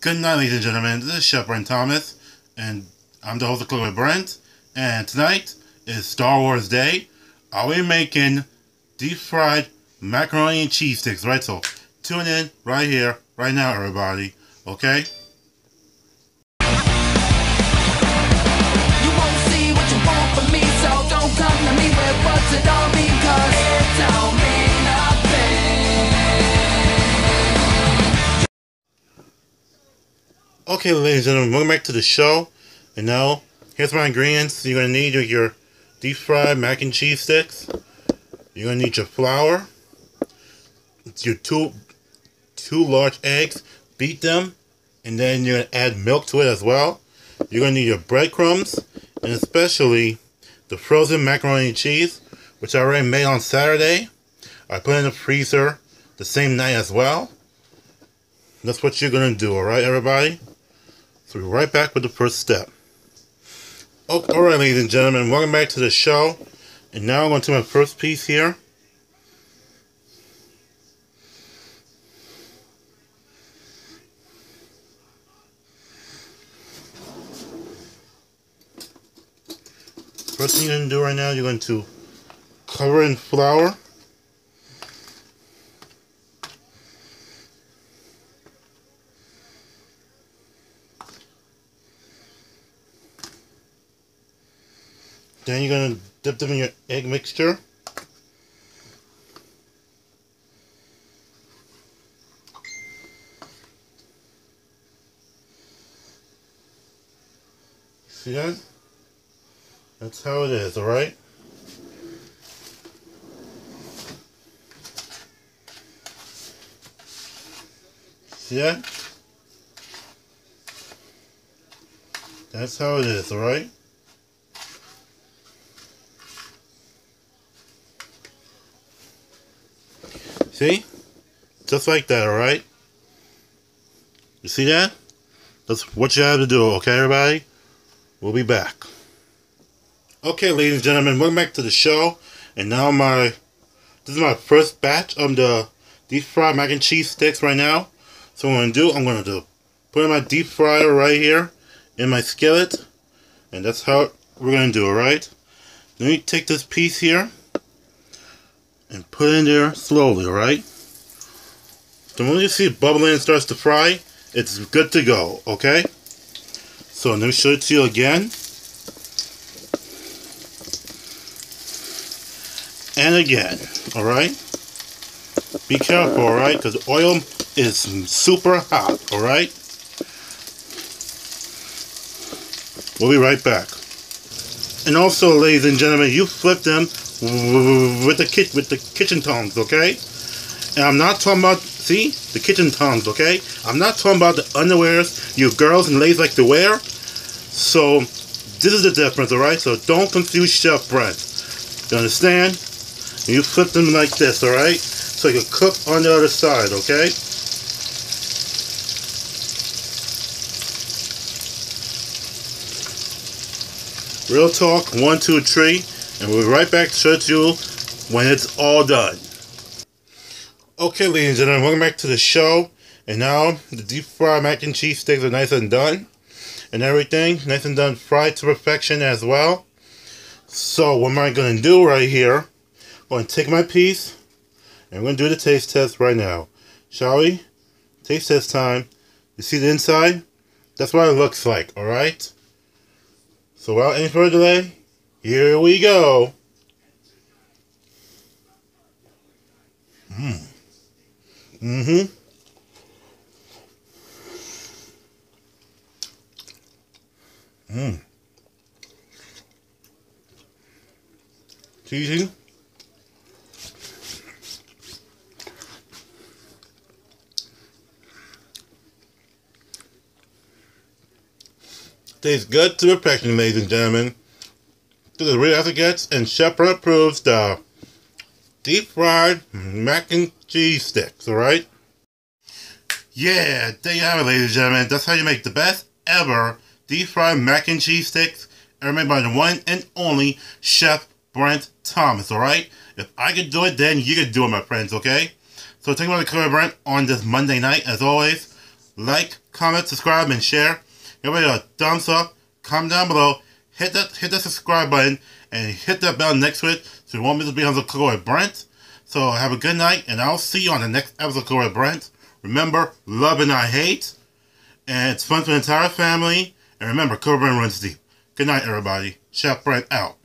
Good night, ladies and gentlemen. This is Chef Brent Thomas, and I'm the host of Cooking with Brent. And tonight is Star Wars Day. Are we making deep fried macaroni and cheese sticks? Right, so tune in right here, right now, everybody. Okay? You won't see what you want from me, so don't come to me with what's it all mean, 'cause it don't mean nothing. Okay, ladies and gentlemen, welcome back to the show. And now, here's my ingredients. You're going to need your deep fried mac and cheese sticks. You're going to need your flour. Your two large eggs. Beat them. And then you're going to add milk to it as well. You're going to need your breadcrumbs. And especially the frozen macaroni and cheese, which I already made on Saturday. I put it in the freezer the same night as well. That's what you're going to do, alright, everybody? So we'll be right back with the first step. Alright, ladies and gentlemen, welcome back to the show. And now I'm going to my first piece here. First thing you're going to do right now, you're going to cover it in flour. Then you're going to dip them in your egg mixture. See that? That's how it is, alright? See that? That's how it is, alright? See? Just like that, alright? You see that? That's what you have to do, okay, everybody? We'll be back. Okay, ladies and gentlemen, welcome back to the show. And now this is my first batch of the deep fried mac and cheese sticks right now. So what I'm going to put in my deep fryer right here in my skillet. And that's how we're going to do, alright? Then you take this piece here and put it in there slowly, alright? So when you see it bubbling and starts to fry, it's good to go, okay? So let me show it to you again. And again, alright? Be careful, alright? Because the oil is super hot, alright? We'll be right back. And also, ladies and gentlemen, you flip them with the kitchen tongs, okay? And I'm not talking about, see, the kitchen tongs, okay? I'm not talking about the underwears you girls and ladies like to wear. So, this is the difference, alright? So, don't confuse Chef Brent. You understand? You flip them like this, alright? So you can cook on the other side, okay? Real talk, 1, 2, 3, and we'll be right back to show it to you when it's all done. Okay, ladies and gentlemen, welcome back to the show. And now, the deep fried mac and cheese sticks are nice and done. And everything, nice and done, fried to perfection as well. So, what am I going to do right here? I'm going to take my piece, and we're going to do the taste test right now. Shall we? Taste test time. You see the inside? That's what it looks like, alright? So, without any further delay, here we go. Mmm. Cheesy. Tastes good to perfection, ladies and gentlemen. This is real as it gets, and Chef Brent approves the deep fried mac and cheese sticks, alright? Yeah, there you have it, ladies and gentlemen. That's how you make the best ever deep fried mac and cheese sticks ever made by the one and only Chef Brent Thomas, alright? If I could do it, then you could do it, my friends, okay? So take my Cooking with Brent on this Monday night, as always. like, comment, subscribe, and share. Give it a thumbs up. Comment down below. Hit that subscribe button and hit that bell next to it so you won't miss to be on the Cooler with Brent. So have a good night, and I'll see you on the next episode of Cooler with Brent. Remember, love and not hate. And it's fun for the entire family. And remember, Cooler Brent runs deep. Good night, everybody. Chef Brent out.